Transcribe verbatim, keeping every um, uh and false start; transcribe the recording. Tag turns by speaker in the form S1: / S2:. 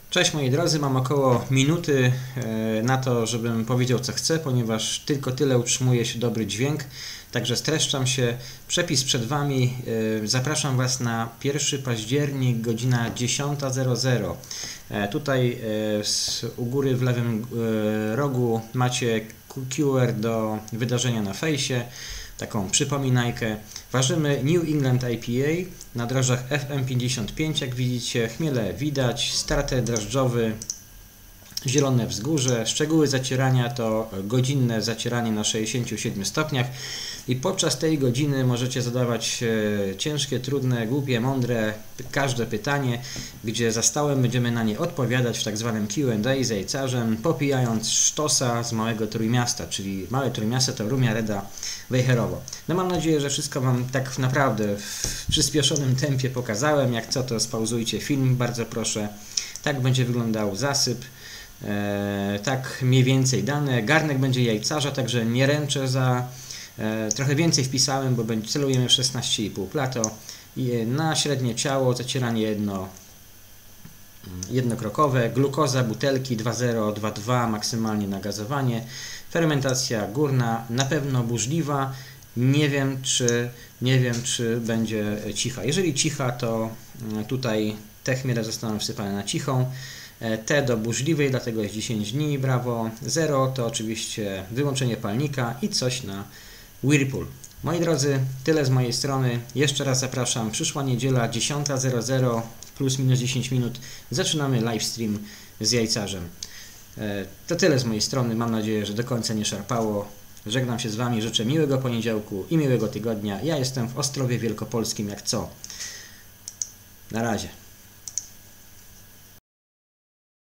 S1: Cześć moi drodzy, mam około minuty na to, żebym powiedział co chcę, ponieważ tylko tyle utrzymuje się dobry dźwięk, także streszczam się. Przepis przed Wami. Zapraszam Was na pierwszy października, godzina dziesiąta zero zero. Tutaj u góry w lewym rogu macie Q R do wydarzenia na fejsie, taką przypominajkę. Ważymy New England I P A na drożdżach F M pięćdziesiąt pięć, jak widzicie, chmiele widać, starter drożdżowy, zielone wzgórze. Szczegóły zacierania to godzinne zacieranie na sześćdziesięciu siedmiu stopniach i podczas tej godziny możecie zadawać ciężkie, trudne, głupie, mądre, każde pytanie, gdzie za stałem będziemy na nie odpowiadać w tak zwanym Q and A z jajcarzem, popijając sztosa z małego Trójmiasta, czyli małe Trójmiasto to Rumia Reda Wejherowo. No mam nadzieję, że wszystko Wam tak naprawdę w przyspieszonym tempie pokazałem. Jak co, to spauzujcie film, bardzo proszę. Tak będzie wyglądał zasyp. E, tak mniej więcej dane. Garnek będzie jajcarza, także nie ręczę za... E, trochę więcej wpisałem, bo będzie, celujemy w szesnaście i pół plato. I na średnie ciało zacieranie jedno, jednokrokowe. Glukoza butelki dwa zero, dwa dwa, maksymalnie nagazowanie. Fermentacja górna, na pewno burzliwa. Nie wiem, czy, nie wiem, czy będzie cicha. Jeżeli cicha, to tutaj te chmiele zostaną wsypane na cichą. Te do burzliwej, dlatego jest dziesięć dni, brawo. zero to oczywiście wyłączenie palnika i coś na Whirlpool. Moi drodzy, tyle z mojej strony. Jeszcze raz zapraszam. Przyszła niedziela, dziesiąta zero zero, plus minus dziesięć minut. Zaczynamy livestream z jajcarzem. To tyle z mojej strony. Mam nadzieję, że do końca nie szarpało. Żegnam się z Wami. Życzę miłego poniedziałku i miłego tygodnia. Ja jestem w Ostrowie Wielkopolskim, jak co. Na razie.